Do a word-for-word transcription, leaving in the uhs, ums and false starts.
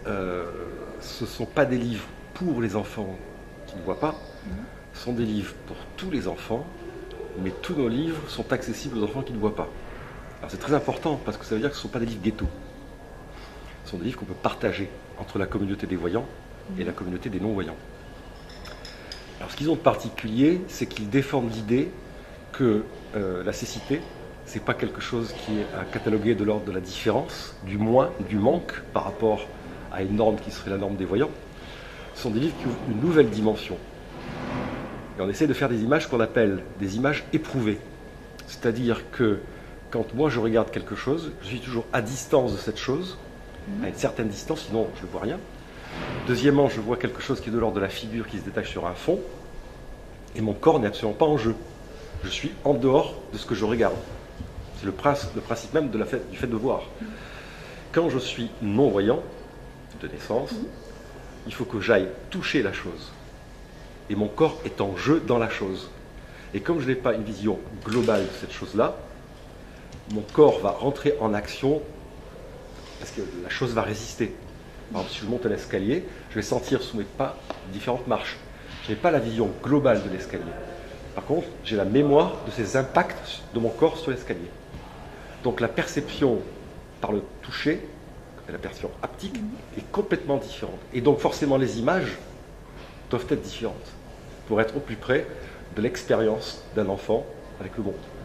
euh, ce ne sont pas des livres pour les enfants qui ne voient pas, Mhm. ce sont des livres pour tous les enfants, mais tous nos livres sont accessibles aux enfants qui ne voient pas. Alors c'est très important parce que ça veut dire que ce ne sont pas des livres ghetto. Ce sont des livres qu'on peut partager entre la communauté des voyants et la communauté des non-voyants. Alors ce qu'ils ont de particulier, c'est qu'ils défendent l'idée que euh, la cécité, ce n'est pas quelque chose qui est à cataloguer de l'ordre de la différence, du moins, du manque par rapport à une norme qui serait la norme des voyants. Ce sont des livres qui ouvrent une nouvelle dimension. Et on essaie de faire des images qu'on appelle des images éprouvées. C'est-à-dire que quand moi je regarde quelque chose, je suis toujours à distance de cette chose, à une certaine distance, sinon je ne vois rien. Deuxièmement, je vois quelque chose qui est de l'ordre de la figure qui se détache sur un fond, et mon corps n'est absolument pas en jeu. Je suis en dehors de ce que je regarde. C'est le principe, le principe même de la fait, du fait de voir. Quand je suis non-voyant, de naissance, il faut que j'aille toucher la chose. Et mon corps est en jeu dans la chose. Et comme je n'ai pas une vision globale de cette chose-là, mon corps va rentrer en action parce que la chose va résister. Par exemple, si je monte un escalier, je vais sentir sous mes pas différentes marches. Je n'ai pas la vision globale de l'escalier. Par contre, j'ai la mémoire de ces impacts de mon corps sur l'escalier. Donc la perception par le toucher, la perception haptique, est complètement différente. Et donc forcément les images doivent être différentes pour être au plus près de l'expérience d'un enfant avec le monde.